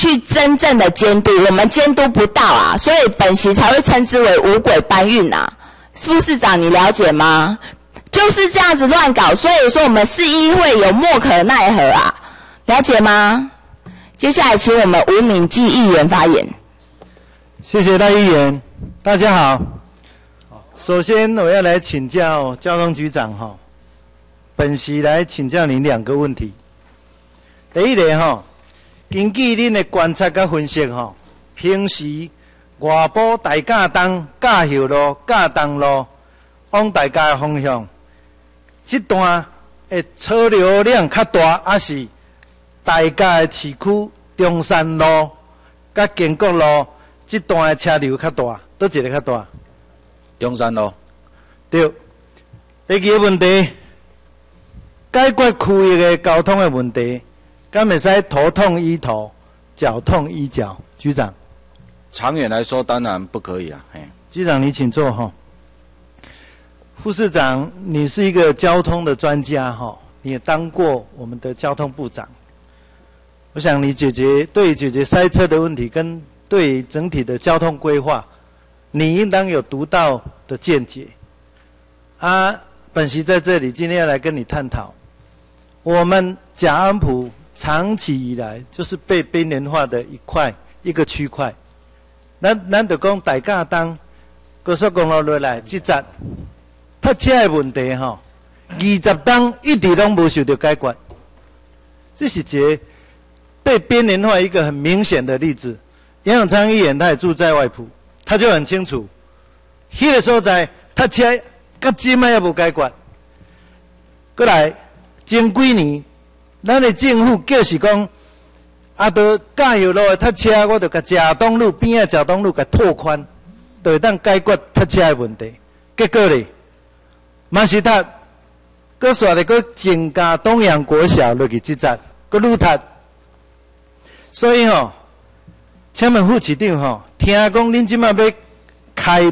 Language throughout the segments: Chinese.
去真正的监督，我们监督不到啊，所以本席才会称之为五鬼搬运啊。副市长，你了解吗？就是这样子乱搞，所以说我们市议会有莫可奈何啊，了解吗？接下来请我们吴敏基议员发言。 谢谢赖议员，大家好。首先我要来请教交通局长哈，本席来请教您2个问题。第一个哈，根据您的观察跟分析哈，平时外埔大甲东、甲后路、甲东路往大家的方向，这段的车流量较大，还是大家的市区中山路、甲建国路这段的车流较大，倒一个较大？ 中山路。 对。第2个问题，解决区域的交通的问题，敢会使头痛医头，脚痛医脚？局长。 长远来说，当然不可以啊。 局长，你请坐哈。副市长，你是一个交通的专家哈，你也当过我们的交通部长。我想你对解决塞车的问题，跟对整体的交通规划，你应当有独到的见解。本席在这里今天要来跟你探讨，我们甲安埔长期以来就是被边缘化的一个区块。咱就讲大甲东高速公路落来这站，塞车的问题吼，20冬一直拢无受到解决，这是一个被边缘化一个很明显的例子。杨永昌议员他也住在外埔，他就很清楚，迄个所在塞车到今仔也无解决。过来前几年，咱的政府就是讲，到甲后路的塞车，我就甲賈东路边仔賈东路甲拓宽，就会当解决塞车的问题。结果咧，嘛是塞，搁煞咧搁增加东阳国小落去这站，搁愈塞。所以吼，请问副市长吼，听讲恁即马要开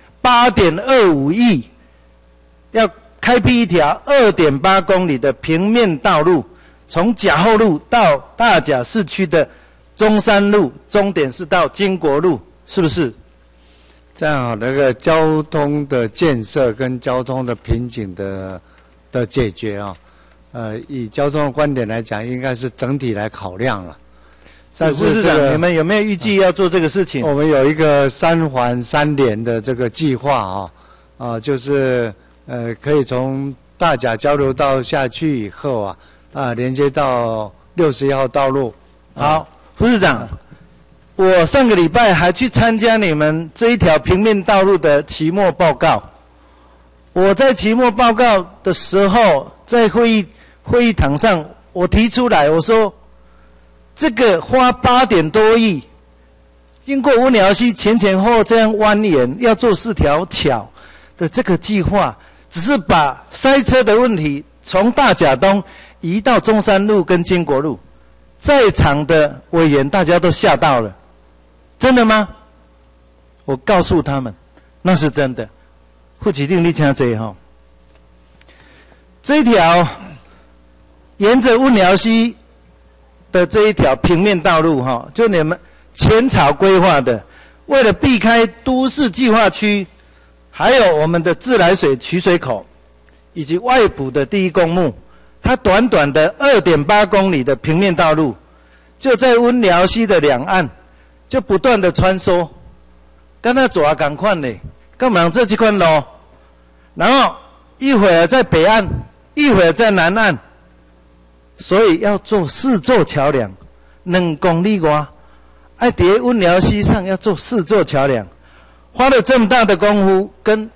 8.25亿，要开辟一条2.8公里的平面道路，从甲后路到大甲市区的中山路，终点是到经国路，是不是？ 这样好，那个交通的建设跟交通的瓶颈的解决啊，以交通的观点来讲，应该是整体来考量了。但是副市长，你们有没有预计要做这个事情？ 我们有一个3环3连的这个计划就是可以从大甲交流道下去以后连接到61号道路。 好，副市长，我上个礼拜还去参加你们这一条平面道路的期末报告。我在期末报告的时候，在会议堂上，我提出来，我说这个花8点多亿，经过五鸟溪前后这样蜿蜒，要做4条桥的这个计划，只是把塞车的问题从大甲东移到中山路跟经国路。在场的委员大家都吓到了，真的吗？我告诉他们，那是真的。副市长，你听这哈，这一条沿着五鸟溪的这一条平面道路哈，就你们前朝规划的，为了避开都市计划区，还有我们的自来水取水口，以及外埔的第一公墓，它短短的2.8公里的平面道路，就在温寮溪的两岸，就不断的穿梭，跟那左同款嘞，干嘛做这款路？然后一会儿在北岸，一会儿在南岸，所以要做4座桥梁，2公里外，在温寮溪上要做4座桥梁，花了这么大的功夫，跟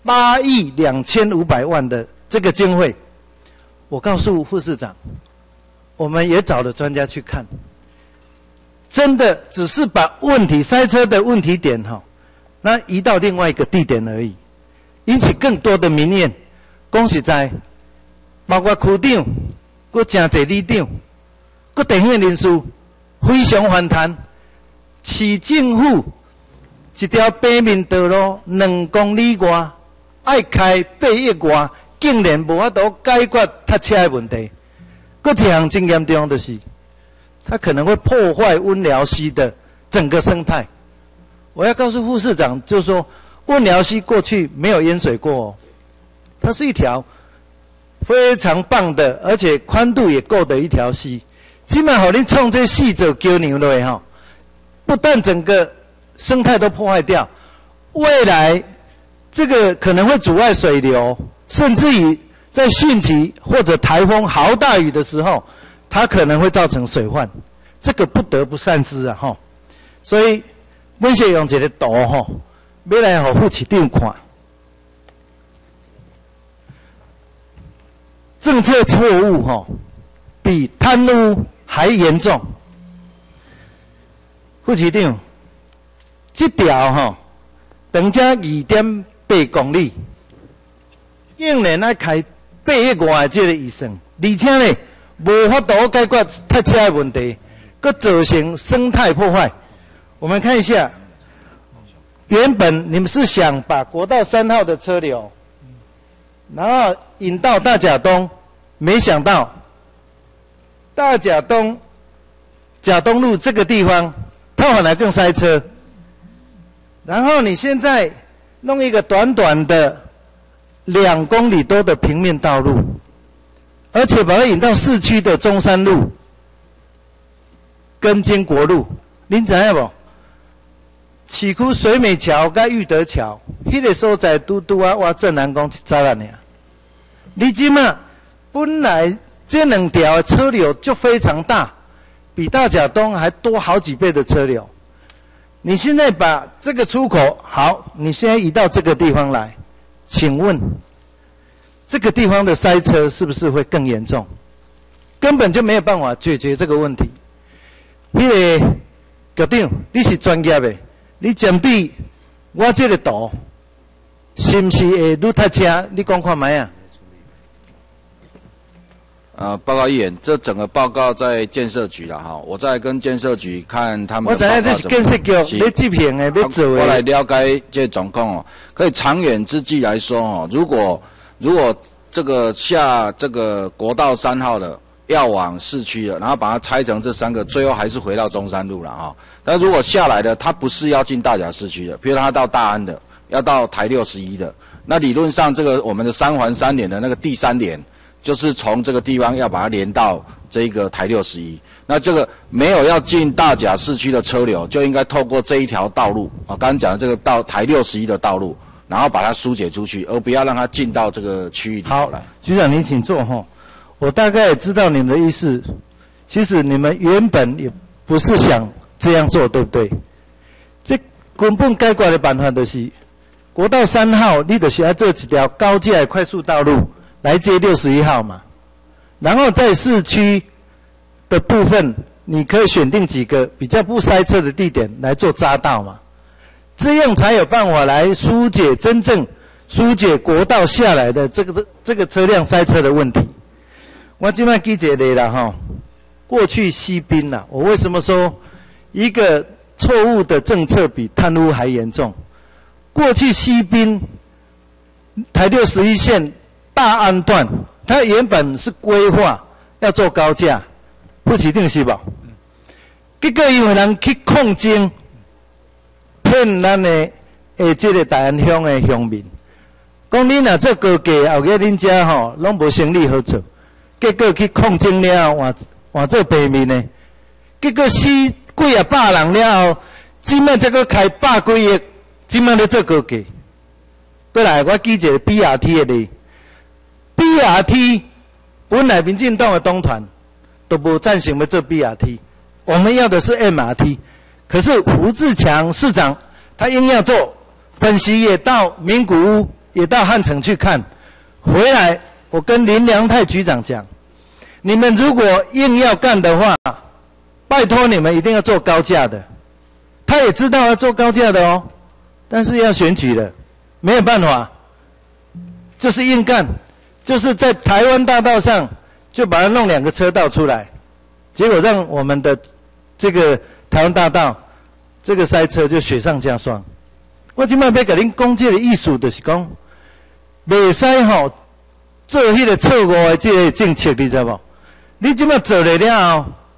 8亿2500万的这个经费。我告诉副市长，我们也找了专家去看，真的只是把塞车的问题点那移到另外一个地点而已，引起更多的民怨。讲实在，包括区长、搁真侪里长、搁地方人士非常反弹，市政府一条平面道路2公里外，爱开8亿外。竟然无法度解决塞车的问题。搁一项真严重就是， 它可能会破坏温寮溪的整个生态。我要告诉副市长，就是说，温寮溪过去没有淹水过哦，它是一条非常棒的，而且宽度也够的一条溪。今晚好，你冲这细走丢牛了哈，不但整个生态都破坏掉，未来这个可能会阻碍水流，甚至于在汛期或者台风豪大雨的时候，它可能会造成水患，这个不得不善思啊哈。所以，阮先用一个图哈，要来给副市长看。政策错误哈，比贪污还严重。副市长，这条哈，长者2.8公里，竟然要开8亿外的这个预算，而且呢，无法度解决塞车的问题，佮造成生态破坏。我们看一下，原本你们是想把国道3号的车流，然后引到大甲东，没想到大甲东路这个地方，它反而更塞车。然后你现在弄一个短短的2公里多的平面道路，而且把它引到市区的中山路跟经国路，您知影无？市区水美桥跟裕德桥，迄个所在拄啊，我正南讲1早啊尔。你即马本来这2条的车流就非常大，比大甲东还多好几倍的车流。你现在把这个出口好，你现在移到这个地方来，请问这个地方的塞车是不是会更严重？根本就没有办法解决这个问题。那个局长，你是专业的，你针对我这个图，是不是会愈塞车？你讲看卖啊？ 报告议员，这整个报告在建设局啦哈，我在跟建设局看他们的报告怎么。 我知影这是建设局要执行的，要做的。 我来了解这状况哦，可以长远之计来说哦，如果这个下这个国道3号的要往市区的，然后把它拆成这3个，最后还是回到中山路了哈。但如果下来的，它不是要进大甲市区的，比如它到大安的，要到台61的，那理论上这个我们的3环3连的那个第3连。就是从这个地方要把它连到这个台61，那这个没有要进大甲市区的车流，就应该透过这一条道路啊，刚刚讲的这个到台61的道路，然后把它疏解出去，而不要让它进到这个区域里头来。 好，局长您请坐哈。我大概也知道你们的意思，其实你们原本也不是想这样做，对不对？这根本解决的办法就是国道3号，你就是要做一条高架的快速道路。来接61号嘛，然后在市区的部分，你可以选定几个比较不塞车的地点来做匝道嘛，这样才有办法来真正疏解国道下来的这个车辆塞车的问题。我今晚记一个啦哈，过去西滨啦，我为什么说一个错误的政策比贪污还严重？过去西滨台61线。大安段，它原本是规划要做高架，不指定是吧？结果因为人去控争，骗咱的这个大安乡的乡民，讲你若做高架，后个恁家吼拢无生意好做，结果去控争了，换做平民呢，结果死几啊百人了后，今麦再个开100几亿，今麦咧做高架。过来，我举一个 BRT 的例。BRT 本来民进党的党团都不赞成要做 BRT， 我们要的是 MRT。可是胡志强市长他硬要做，本席也到名古屋，也到汉城去看，回来我跟林良泰局长讲，你们如果硬要干的话，拜托你们一定要做高架的。他也知道要做高架的哦，但是要选举了，没有办法，就是硬干。就是在台湾大道上，就把它弄2个车道出来，结果让我们的这个台湾大道这个塞车就雪上加霜。我今摆要甲恁讲这个意思，就是讲，袂使吼做迄个错误的这个政策，你知无？你今摆做了了后，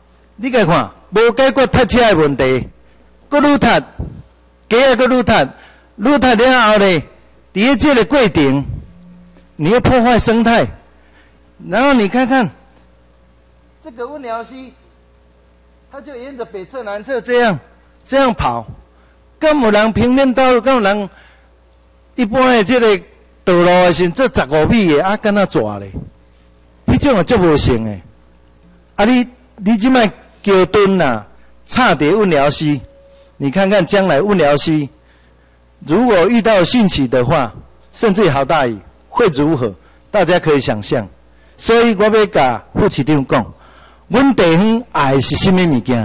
你家看，无解决塞车的问题，搁愈塞，街也搁愈塞，愈塞了后呢，伫这个过程，你要破坏生态，然后你看看这个温寮溪，它就沿着北侧、南侧这样跑，敢有人平面道路，敢有人一般的这个道路的时做15米的，敢那蛇咧？迄种也足无成的。啊，你即摆桥墩呐，插伫温寮溪，你看看将来温寮溪如果遇到汛期的话，甚至好大雨会如何？大家可以想象。所以我要甲副市长讲，阮地方爱是什么物件？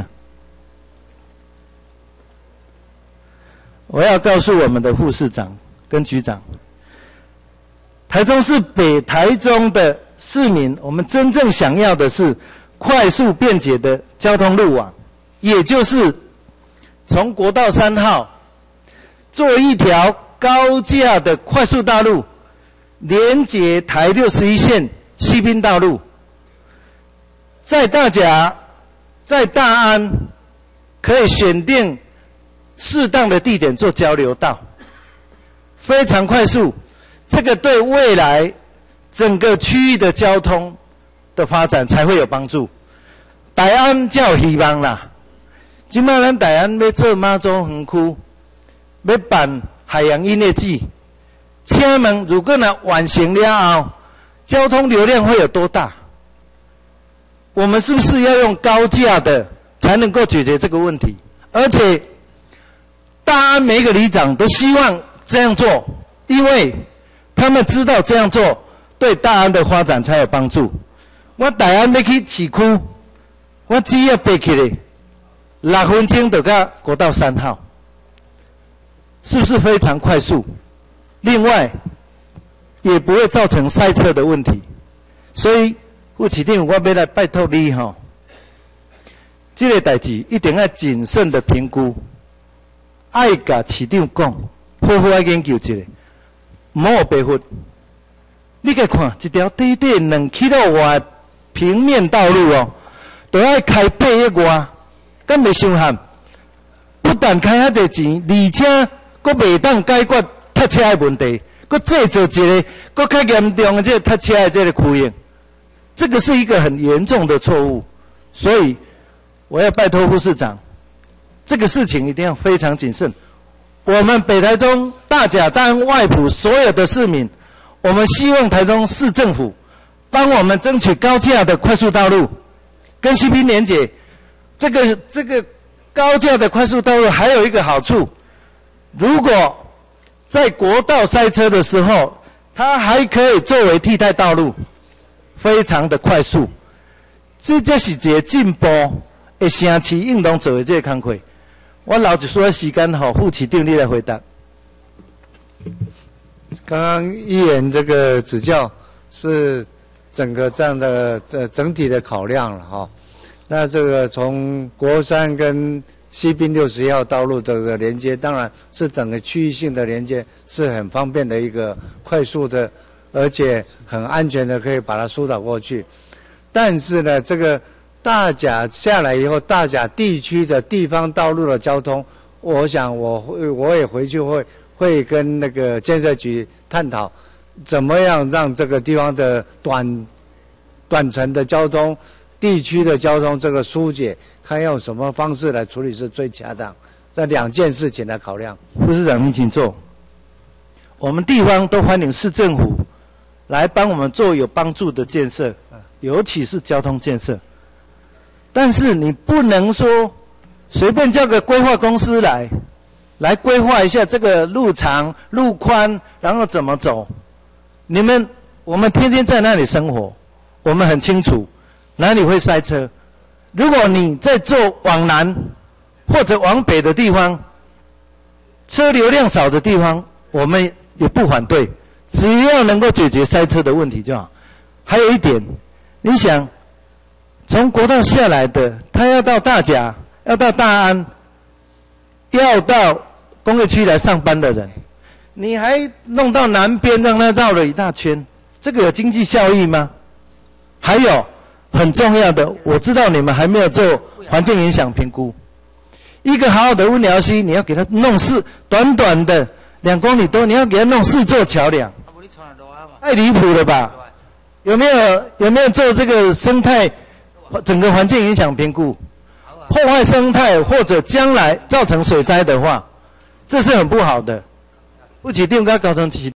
我要告诉我们的副市长跟局长，台中市北台中的市民，我们真正想要的是快速便捷的交通路网，也就是从国道3号做一条高架的快速道路，连接台61线西滨道路，在大甲、在大安可以选定适当的地点做交流道，非常快速，这个对未来整个区域的交通的发展才会有帮助。大安才有希望啦。现在咱大安要做妈祖园区，要办海洋音乐季，请问如果呢完成了后，交通流量会有多大？我们是不是要用高架的才能够解决这个问题？而且大安每一个里长都希望这样做，因为他们知道这样做对大安的发展才有帮助。我大安要去市区，我只要爬起来6分钟就到国道3号，是不是非常快速？另外也不会造成塞车的问题。所以副市长，我要来拜托你吼，这个代志一定要谨慎的评估，爱甲市长讲，好好来研究一下，唔好白忽。你去看一条短短2 km 外平面道路哦，都要开8亿外，敢袂伤罕？不但开遐侪钱，而且佫袂当解决塞车的问题，佫制造一个佫较严重的这个塞车的这个窟窿，这个是一个很严重的错误。所以我要拜托副市长，这个事情一定要非常谨慎。我们北台中、大甲、大安、外埔所有的市民，我们希望台中市政府帮我们争取高架的快速道路，跟西滨连结。这个高架的快速道路还有一个好处，如果在国道塞车的时候，它还可以作为替代道路，非常的快速。这是一个进步，会城市应当做的这个工作。我留一些时间给副市长你来回答。 刚刚议员这个指教是整个这样的整体的考量了哈。那这个从国3跟西滨61号道路这个连接，当然是整个区域性的连接，是很方便的一个快速的，而且很安全的可以把它疏导过去。但是呢，这个大甲下来以后，大甲地区的地方道路的交通，我想我也回去会跟那个建设局探讨，怎么样让这个地方的短程的交通、地区的交通这个疏解，看用什么方式来处理是最恰当。这2件事情来考量。 副市长，你请坐。我们地方都欢迎市政府来帮我们做有帮助的建设，尤其是交通建设。但是你不能说随便叫个规划公司来规划一下这个路长、路宽，然后怎么走。我们天天在那里生活，我们很清楚哪里会塞车。如果你在做往南或者往北的地方，车流量少的地方，我们也不反对，只要能够解决塞车的问题就好。还有一点，你想从国道下来的，他要到大甲，要到大安，要到工业区来上班的人，你还弄到南边让他绕了一大圈，这个有经济效益吗？还有很重要的，我知道你们还没有做环境影响评估。一个好好的温寮溪，你要给它弄短短的2公里多，你要给它弄4座桥梁，太离谱了吧？有没有做这个生态整个环境影响评估？破坏生态或者将来造成水灾的话，这是很不好的。不起定该搞成起。